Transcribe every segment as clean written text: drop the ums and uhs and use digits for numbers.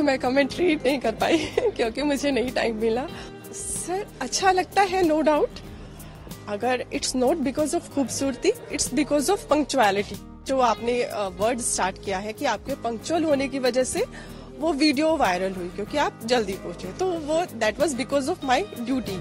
मैं comment read नहीं कर पाई क्योंकि मुझे नहीं टाइम मिला। सर अच्छा लगता है, नो डाउट। अगर इट्स नॉट बिकॉज ऑफ खूबसूरती, इट्स बिकॉज ऑफ पंक्चुअलिटी। जो आपने वर्ड स्टार्ट किया है कि आपके पंक्चुअल होने की वजह से वो वीडियो वायरल हुई क्योंकि आप जल्दी पहुंचे, तो वो that was because of my duty.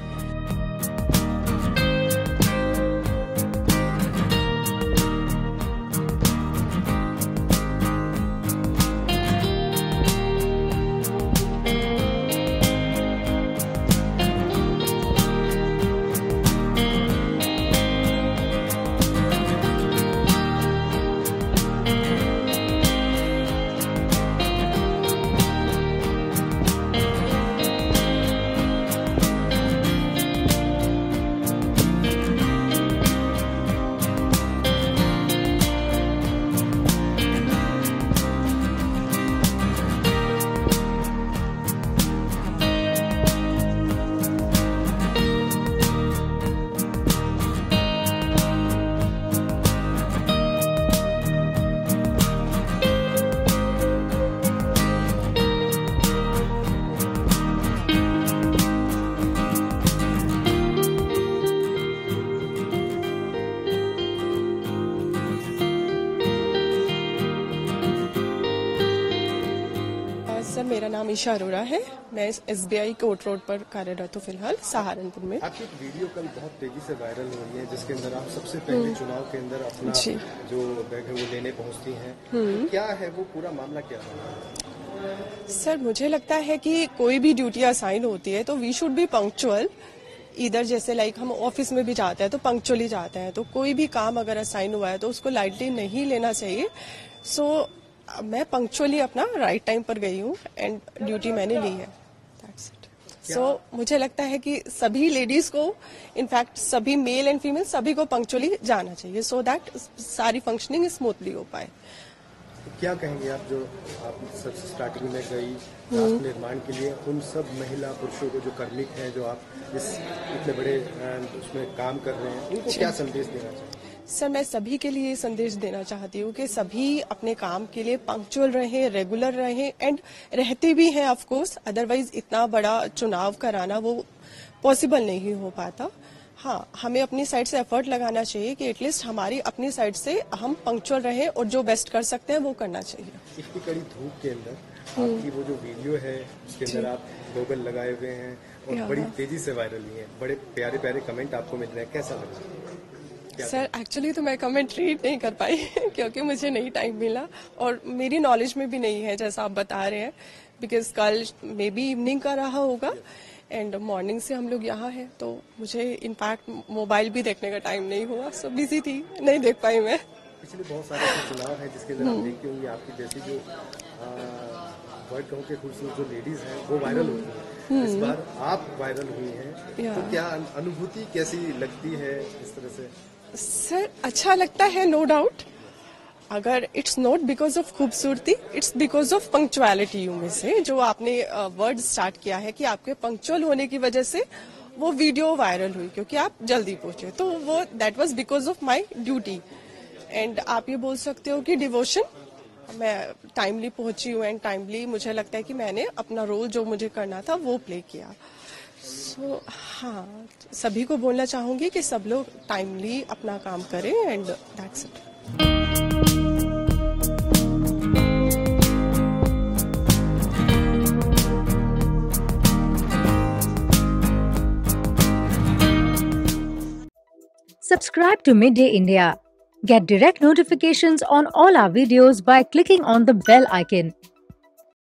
Sir मेरा नाम ईशा अरोड़ा है। मैं SBI कोर्ट रोड पर कार्यरत हूँ फिलहाल सहारनपुर में। आपकी एक वीडियो कल बहुत तेजी से वायरल हो रही है जिसके अंदर आप सबसे पहले चुनाव के अंदर अपना जो बैग है वो लेने पहुंचती हैं। तो क्या है वो पूरा मामला, क्या है? सर मुझे लगता है कि कोई भी ड्यूटी असाइन होती है तो वी शुड बी पंक्चुअल। इधर जैसे लाइक हम ऑफिस में भी जाते हैं तो पंक्चुअली जाते हैं, तो कोई भी काम अगर असाइन हुआ है तो उसको लाइटली नहीं लेना चाहिए। सो मैं पंक्चुअली अपना राइट टाइम पर गई हूँ एंड ड्यूटी मैंने ली है। That's it. सो मुझे लगता है कि सभी लेडीज को, इनफैक्ट सभी मेल एंड फीमेल सभी को पंक्चुअली जाना चाहिए सो दैट सारी फंक्शनिंग स्मूथली हो पाए। क्या कहेंगे आप, जो आप सबसे स्टार्टिंग में गई राष्ट्र निर्माण के लिए, उन सब महिला पुरुषों को जो कार्मिक हैं, जो आप इस इतने बड़े उसमें काम कर रहे हैं, उनको क्या संदेश देना चाहिए? सर मैं सभी के लिए संदेश देना चाहती हूँ कि सभी अपने काम के लिए पंक्चुअल रहें, रेगुलर रहें एंड रहते भी हैं ऑफ कोर्स, अदरवाइज इतना बड़ा चुनाव कराना वो पॉसिबल नहीं हो पाता। हाँ, हमें अपनी साइड से एफर्ट लगाना चाहिए कि एटलीस्ट हमारी अपनी साइड से हम पंक्चुअल रहें और जो बेस्ट कर सकते हैं वो करना चाहिए। इतनी कड़ी धूप के अंदर आपकी वो जो वीडियो है उसके अंदर आप गॉगल लगाए हुए हैं और बड़ी तेजी से वायरल हुई है, बड़े प्यारे प्यारे कमेंट आपको मिल रहे हैं, कैसा लग रहा है? सर एक्चुअली तो मैं कमेंट रीड नहीं कर पाई क्योंकि मुझे नहीं टाइम मिला और मेरी नॉलेज में भी नहीं है जैसा आप बता रहे हैं, बिकॉज कल मे बी इवनिंग का रहा होगा एंड मॉर्निंग से हम लोग यहाँ हैं, तो मुझे इनफैक्ट मोबाइल भी देखने का टाइम नहीं हुआ, सो बिजी थी, नहीं देख पाई मैं। पिछले बहुत सारे चुनाव हैं जिसके अंदर आप देखते होंगे आपकी जैसी जो वर्ड कहूँ के खूबसूरत जो लेडीज हैं वो वायरल होती हैं, इस बार आप वायरल हुई हैं, तो क्या अनुभूति कैसी लगती है इस तरह से? सर अच्छा लगता है, नो डाउट। अगर इट्स नॉट बिकॉज ऑफ खूबसूरती, इट्स बिकॉज ऑफ पंक्चुअलिटी में से जो आपने वर्ड स्टार्ट किया है कि आपके पंक्चुअल होने की वजह से वो वीडियो वायरल हुई क्योंकि आप जल्दी पहुंचे, तो वो that was because of my duty. And आप ये बोल सकते हो कि डिवोशन, मैं टाइमली पहुंची हूँ एंड टाइमली मुझे लगता है कि मैंने अपना रोल जो मुझे करना था वो प्ले किया। सो हाँ, सभी को बोलना चाहूंगी कि सब लोग टाइमली अपना काम करें and that's it. Subscribe to Midday India. Get direct notifications on all our videos by clicking on the bell icon.